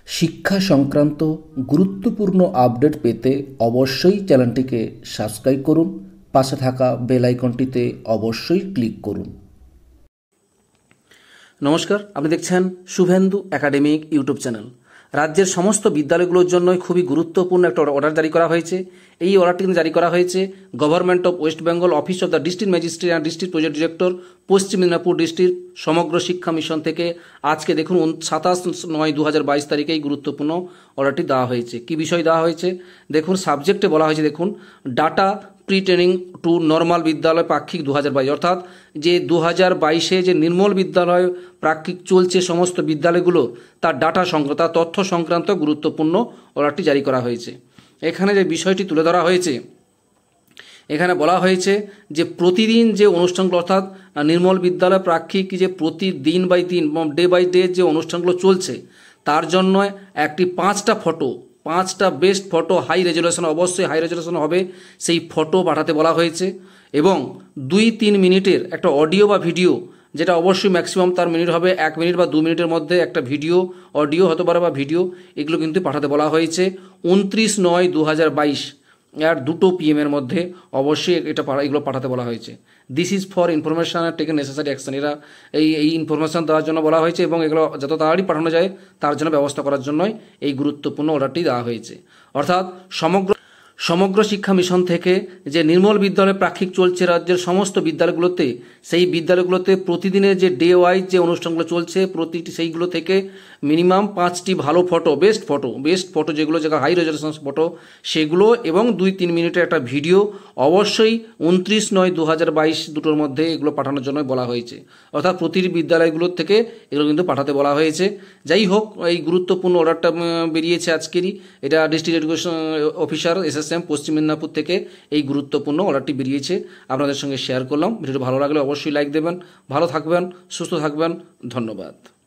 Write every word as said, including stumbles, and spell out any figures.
শিক্ষা সংক্রান্ত গুরুত্বপূর্ণ আপডেট পেতে অবশ্যই চ্যানেলটিকে সাবস্ক্রাইব করুন, পাশে থাকা বেল আইকনটিতে অবশ্যই ক্লিক করুন। নমস্কার, আপনি দেখছেন শুভেন্দু একাডেমিক ইউটিউব চ্যানেল। রাজ্যের সমস্ত বিদ্যালয়গুলোর জন্য খুবই গুরুত্বপূর্ণ একটা অর্ডার জারি করা হয়েছে। এই অর্ডারটি কিন্তু জারি করা হয়েছে government of West Bengal, office of the district magistrate and district project director, Paschim Medinipur district, সমগ্র শিক্ষা মিশন থেকে। আজকে দেখুন সাতাশ নয় দু হাজার বাইশ তারিখে এই গুরুত্বপূর্ণ অর্ডারটি দেওয়া হয়েছে। কি বিষয় দেওয়া হয়েছে দেখুন, সাবজেক্টে বলা হয়েছে দেখুন, data pre training to normal বিদ্যালয় পাক্ষিক দু হাজার বাইশ, অর্থাৎ যে দু হাজার বাইশে যে নির্মল বিদ্যালয় পাক্ষিক চলছে সমস্ত বিদ্যালয়গুলো, তার ডাটা সংক্রান্ত তার তথ্য সংক্রান্ত গুরুত্বপূর্ণ অর্ডারটি জারি করা হয়েছে। এখানে যে বিষয়টি তুলে ধরা হয়েছে, এখানে বলা হয়েছে যে প্রতিদিন যে অনুষ্ঠানগুলো, অর্থাৎ নির্মল বিদ্যালয় প্রাক্ষিক যে প্রতিদিন বাই দিন ডে বাই ডে যে অনুষ্ঠানগুলো চলছে, তার জন্য একটি পাঁচটা ফটো পাঁচটা বেস্ট ফটো হাই রেজলিউশন, অবশ্যই হাই রেজলিউশন হবে, সেই ফটো পাঠাতে বলা হয়েছে। এবং দুই তিন মিনিটের একটা অডিও বা ভিডিও, যেটা অবশ্যই ম্যাক্সিমাম তার মিনিট হবে এক মিনিট বা দু মিনিটের মধ্যে একটা ভিডিও, অডিও হতে পারে বা ভিডিও, এগুলো কিন্তু পাঠাতে বলা হয়েছে উনত্রিশ নয় দু হাজার বাইশ আর দুটো পিএমের মধ্যে অবশ্যই এটা এগুলো পাঠাতে বলা হয়েছে। দিস ইজ ফর ইনফরমেশন আর টেকেন নেসেসারি অ্যাকশন। এরা এই এই ইনফরমেশন দেওয়ার জন্য বলা হয়েছে এবং এগুলো যত তাড়াতাড়ি পাঠানো যায় তার জন্য ব্যবস্থা করার জন্যই এই গুরুত্বপূর্ণ অর্ডারটি দেওয়া হয়েছে। অর্থাৎ সমগ্র সমগ্র শিক্ষা মিশন থেকে যে নির্মল বিদ্যালয় প্রাক্ষিক চলছে রাজ্যের সমস্ত বিদ্যালয়গুলোতে, সেই বিদ্যালয়গুলোতে প্রতিদিনের যে ডে ওয়াইজ যে অনুষ্ঠানগুলো চলছে প্রতিটি সেইগুলো থেকে মিনিমাম পাঁচটি ভালো photo, best photo best photo যেগুলো যেগুলো হাই রেজলিউশন ফটো, সেগুলো এবং দুই তিন মিনিটের একটা ভিডিও অবশ্যই উনত্রিশ নয় দু হাজার বাইশ দুটোর মধ্যে এগুলো পাঠানোর জন্য বলা হয়েছে। অর্থাৎ প্রতিটি বিদ্যালয়গুলোর থেকে এগুলো কিন্তু পাঠাতে বলা হয়েছে। যাই হোক, এই গুরুত্বপূর্ণ অর্ডারটা বেরিয়েছে আজকেরই, এটা district education officer S S M Paschim Medinipur থেকে এই গুরুত্বপূর্ণ অর্ডারটি বেরিয়েছে, আপনাদের সঙ্গে শেয়ার করলাম। ভিডিওটি ভালো লাগলে অবশ্যই লাইক দেবেন। ভালো থাকবেন, সুস্থ থাকবেন, ধন্যবাদ।